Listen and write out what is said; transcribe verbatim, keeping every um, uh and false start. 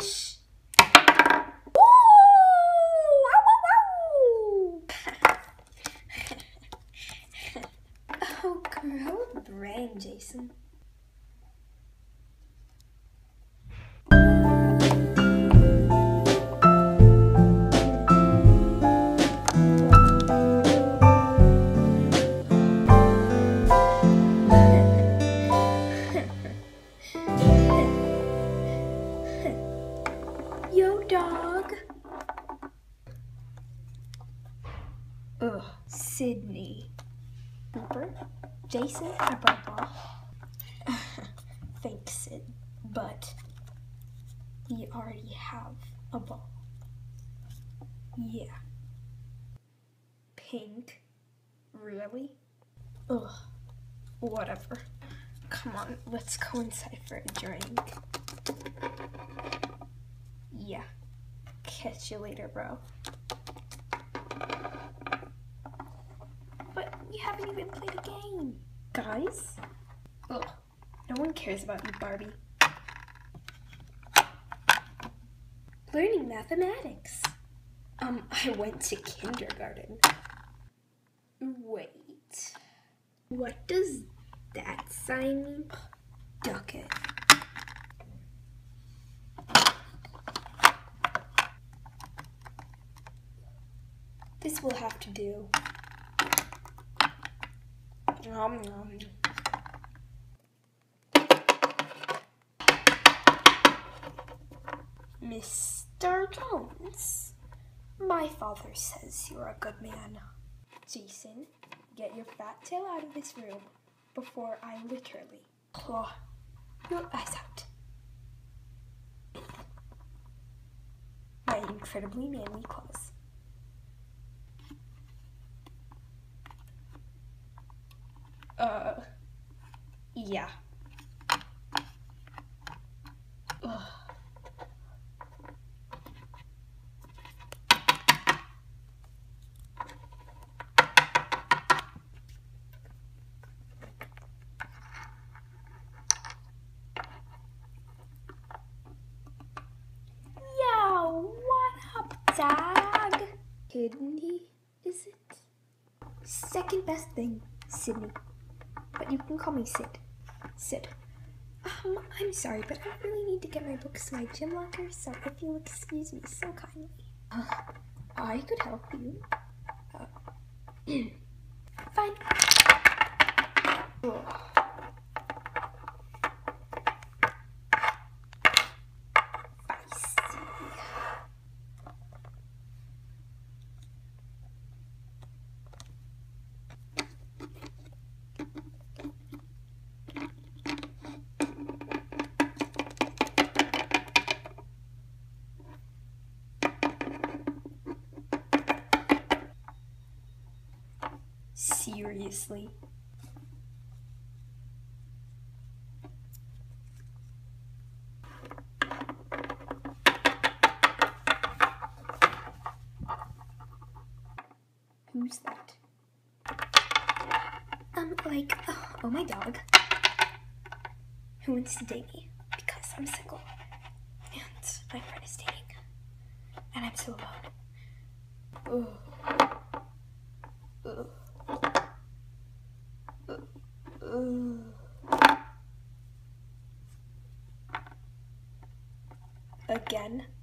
fish. Woo! Wow, wow, wow. Oh, grow a brain, Jason. Yo, dog. Ugh, Sydney. Cooper, Jason, or Papa? Thanks, Sid, but you already have a ball. Yeah. Pink? Really? Ugh, whatever. Come on, let's go inside for a drink. Yeah. Catch you later, bro. But we haven't even played a game. Guys? Ugh. No one cares about you, Barbie. Learning mathematics. Um, I went to kindergarten. Wait. What does that sign mean? Duck it. This will have to do. Nom, nom. Mister Jones, my father says you're a good man. Jason, get your fat tail out of this room before I literally claw your eyes out. My incredibly manly claws. Uh, yeah. Ugh. Dog. Kidney, is it? Second best thing, Sydney. But you can call me Sid. Sid. Um, I'm sorry, but I really need to get my books to my gym locker, so if you'll excuse me so kindly. Uh, I could help you. Uh, fine. Ugh. Seriously? Who's that? Um, like, oh, oh, my dog. Who wants to date me? Because I'm single. And my friend is dating. And I'm so alone. Ugh. Ugh. Again?